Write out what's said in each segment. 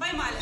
Поймали.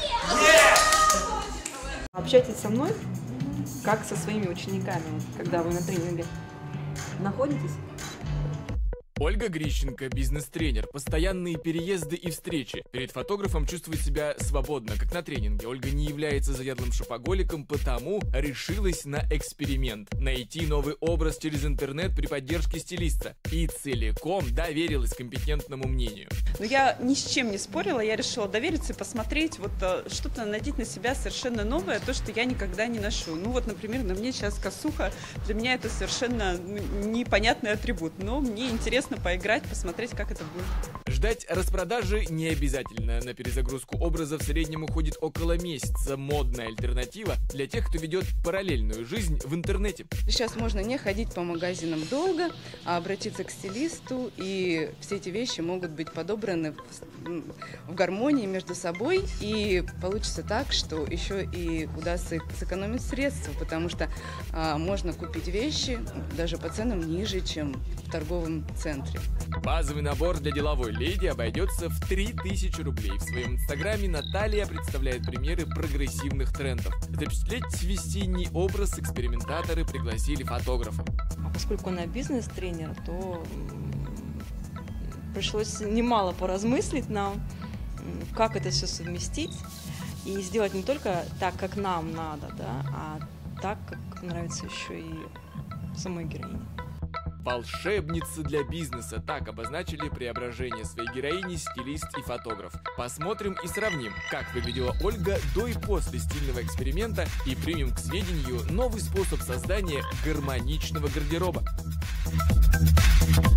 Общайтесь со мной, как со своими учениками, когда вы на тренинге находитесь. Ольга Грищенко, бизнес-тренер, постоянные переезды и встречи. Перед фотографом чувствует себя свободно, как на тренинге. Ольга не является заядлым шопоголиком, потому решилась на эксперимент. Найти новый образ через интернет при поддержке стилиста. И целиком доверилась компетентному мнению. Но я ни с чем не спорила, я решила довериться и посмотреть, вот что-то надеть на себя совершенно новое, то, что я никогда не ношу. Ну вот, например, на мне сейчас косуха, для меня это совершенно непонятный атрибут, но мне интересно поиграть, посмотреть, как это будет. Ждать распродажи не обязательно. На перезагрузку образа в среднем уходит около месяца. Модная альтернатива для тех, кто ведет параллельную жизнь в интернете. Сейчас можно не ходить по магазинам долго, а обратиться к стилисту, и все эти вещи могут быть подобраны в гармонии между собой, и получится так, что еще и удастся сэкономить средства, потому что можно купить вещи даже по ценам ниже, чем в торговом центре. Базовый набор для деловой леди обойдется в 3000 рублей. В своем инстаграме Наталья представляет примеры прогрессивных трендов. Запечатлеть весенний образ экспериментаторы пригласили фотографа. Поскольку она бизнес-тренер, то пришлось немало поразмыслить нам, как это все совместить и сделать не только так, как нам надо, да, а так, как нравится еще и самой героине. Волшебница для бизнеса. Так обозначили преображение своей героини стилист и фотограф. Посмотрим и сравним, как выглядела Ольга до и после стильного эксперимента, и примем к сведению новый способ создания гармоничного гардероба.